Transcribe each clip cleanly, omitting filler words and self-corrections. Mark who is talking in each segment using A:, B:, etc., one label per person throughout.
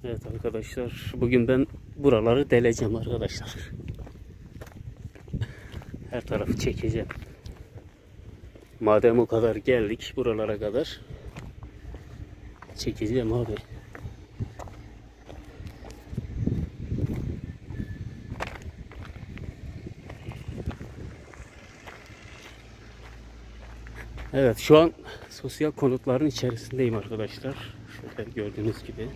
A: Evet arkadaşlar, bugün ben buraları deleceğim arkadaşlar. Her tarafı çekeceğim. Madem o kadar geldik buralara kadar, çekeceğim abi. Evet, şu an sosyal konutların içerisindeyim arkadaşlar. Şöyle gördüğünüz gibi.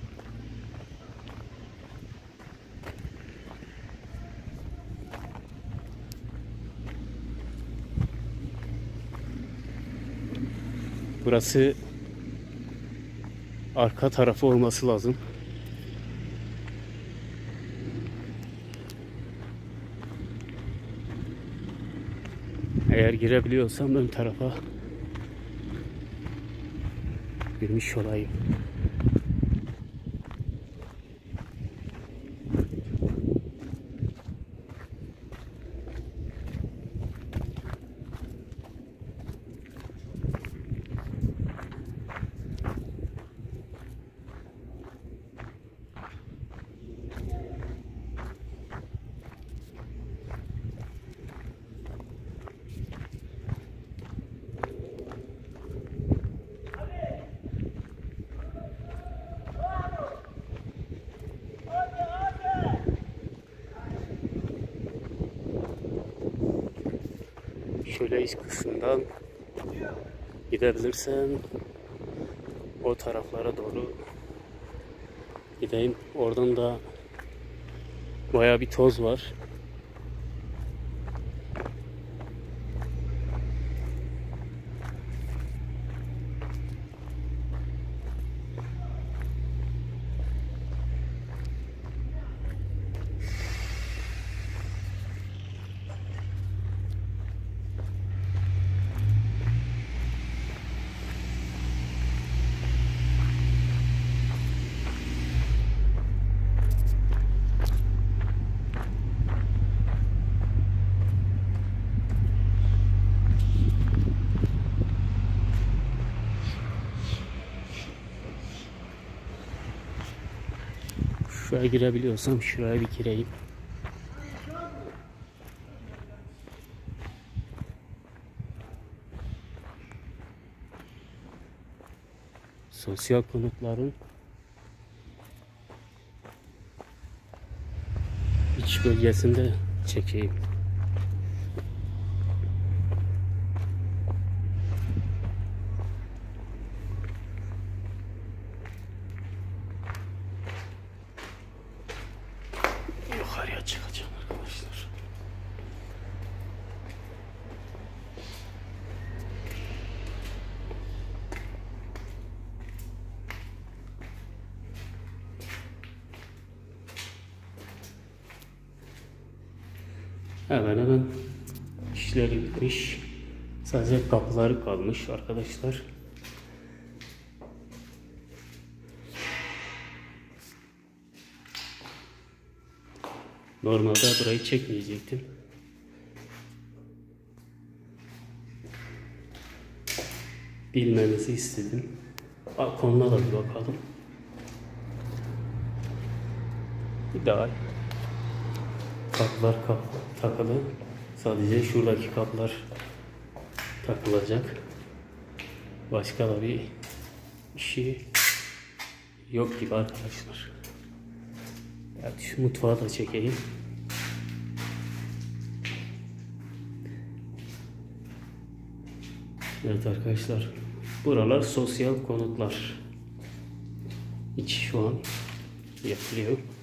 A: Burası arka tarafı olması lazım. Eğer girebiliyorsam ön tarafa girmiş olayım. Şöyle iç kısmından gidebilirsem o taraflara doğru gideyim. Oradan da bayağı bir toz var. Şuraya girebiliyorsam şuraya bir gireyim. Sosyal konutların iç bölgesinde çekeyim. Yukarıya çıkacağım arkadaşlar. Hemen hemen işleri bitmiş. Sadece kapıları kalmış arkadaşlar. Normalde burayı çekmeyecektim. Bilmenizi istedim. Balkonuna da bir bakalım. İdeal. Kapılar takılı. Sadece şuradaki kapılar takılacak. Başka da bir şey yok gibi arkadaşlar. Evet, şu mutfağı da çekeyim. Evet arkadaşlar, buralar sosyal konutlar. İç şu an yapılıyor.